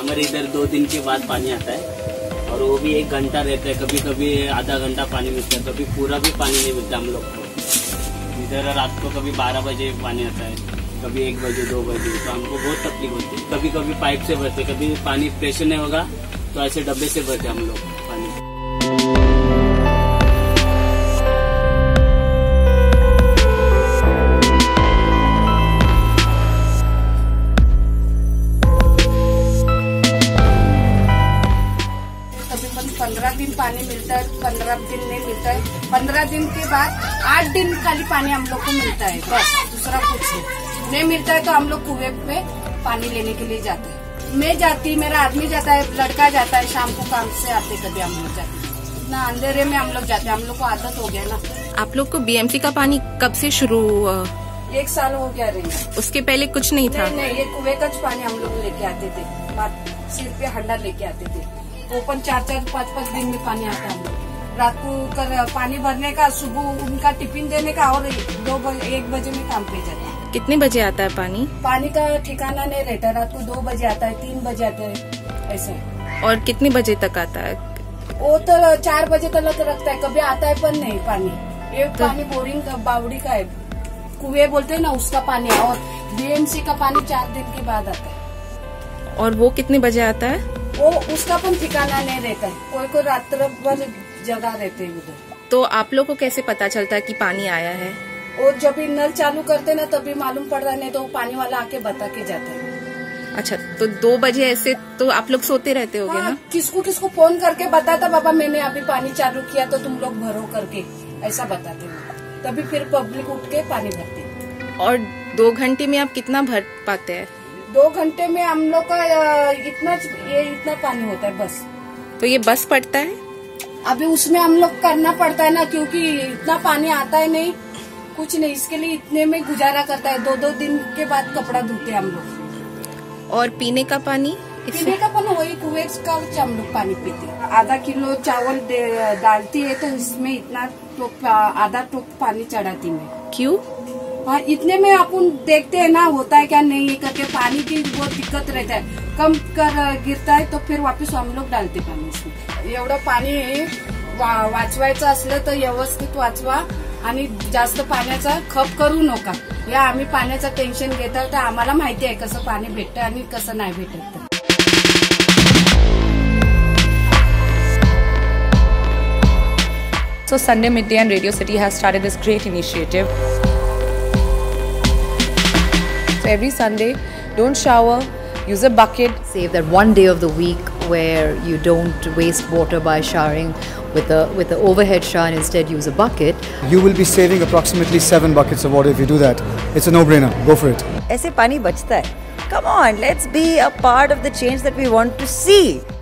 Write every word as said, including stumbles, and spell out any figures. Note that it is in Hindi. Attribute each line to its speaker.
Speaker 1: हमारे इधर दो दिन के बाद पानी आता है और वो भी एक घंटा रहता है, कभी कभी आधा घंटा पानी मिलता है, कभी पूरा भी पानी नहीं मिलता हम लोग को। इधर रात को कभी बारह बजे पानी आता है, कभी एक बजे दो बजे, तो हमको बहुत तकलीफ होती है। कभी कभी पाइप से भरते, कभी पानी प्रेशर नहीं होगा तो ऐसे डब्बे से भरते हम लोग पानी।
Speaker 2: पंद्रह दिन पानी मिलता है, पंद्रह दिन नहीं मिलता है। पंद्रह दिन के बाद आठ दिन खाली पानी हम लोग को मिलता है, बस दूसरा कुछ नहीं। नहीं मिलता है तो हम लोग कुएं पे पानी लेने के लिए जाते हैं। मैं जाती, मेरा आदमी जाता है, लड़का जाता है, शाम को काम से आते कभी हम लोग जाते हैं। इतना अंधेरे में हम लोग जाते हैं, हम लोग को आदत हो गया ना।
Speaker 3: आप लोग को बीएमसी का पानी कब से शुरू हुआ?
Speaker 2: एक साल हो गया रही।
Speaker 3: उसके पहले कुछ नहीं था?
Speaker 2: नहीं, नहीं, ये कुएं का पानी हम लोग लेके आते थे, सिर पे हंडा लेके आते थे। ओपन चार चार पाँच पाँच दिन में पानी आता है हम लोग। रात को कर पानी भरने का, सुबह उनका टिफिन देने का, और दो बजे एक बजे में काम पे जाता है।
Speaker 3: कितने बजे आता है पानी?
Speaker 2: पानी का ठिकाना नहीं रहता, रात को दो बजे आता है, तीन बजे आता है, ऐसे।
Speaker 3: और कितने बजे तक आता है?
Speaker 2: वो तो चार बजे तक रखता है, कभी आता है पर नहीं पानी। ये तो पानी बोरिंग का, बावड़ी का है, कुएं बोलते हैं ना, उसका पानी है। और बीएमसी का पानी चार दिन के बाद आता है।
Speaker 3: और वो कितने बजे आता है?
Speaker 2: वो उसका पण ठिकाना नहीं रहता है, कोई कोई रात्र भर जगह रहते हैं उधर।
Speaker 3: तो आप लोग को कैसे पता चलता है कि पानी आया है?
Speaker 2: और जब भी नल चालू करते ना तभी मालूम पड़ रहा, नहीं तो पानी वाला आके बता के जाता है।
Speaker 3: अच्छा, तो दो बजे ऐसे तो आप लोग सोते रहते होगे? हाँ, ना?
Speaker 2: किसको किसको फोन करके बताता, बाबा मैंने अभी पानी चालू किया तो तुम लोग भरो करके, ऐसा बताते हैं। तभी फिर पब्लिक उठ के पानी भरती।
Speaker 3: और दो घंटे में आप कितना भर पाते हैं?
Speaker 2: दो घंटे में हम लोग का इतना ये इतना पानी होता है बस।
Speaker 3: तो ये बस पड़ता है?
Speaker 2: अभी उसमें हम लोग करना पड़ता है ना, क्योंकि इतना पानी आता है नहीं, कुछ नहीं, इसके लिए इतने में गुजारा करता है। दो दो दिन के बाद कपड़ा धोते हम लोग।
Speaker 3: और पीने का पानी?
Speaker 2: पीने का पानी वही कुएं का हम लोग पानी पीते। आधा किलो चावल डालती है तो इसमें इतना टोप, आधा टोप पानी चढ़ाती मैं।
Speaker 3: क्यों?
Speaker 2: हाँ, इतने में अपन देखते हैं ना होता है क्या नहीं करके, पानी की बहुत दिक्कत रहता है, कम कर गिरता है तो फिर वापस हम लोग डालते पाणी इसमें। एवढं पाणी वा, वाचवायचं असलं तर व्यवस्थित वाचवा आणि जास्त पाण्याचा खप करू नका। या आम्ही पाण्याचं टेन्शन घेतो तर आम्हाला माहिती आहे कसं पाणी भेटतं आणि कसं नाही भेटत।
Speaker 4: So Sunday Midday and Radio City has started this great initiative. So every Sunday, don't shower, use a bucket.
Speaker 5: Save that one day of the week where you don't waste water by showering with a with the overhead shower and instead use a bucket.
Speaker 6: You will be saving approximately seven buckets of water if you do that. It's a no-brainer. Go for it.
Speaker 7: ऐसे पानी बचता है. Come on, let's be a part of the change that we want to see.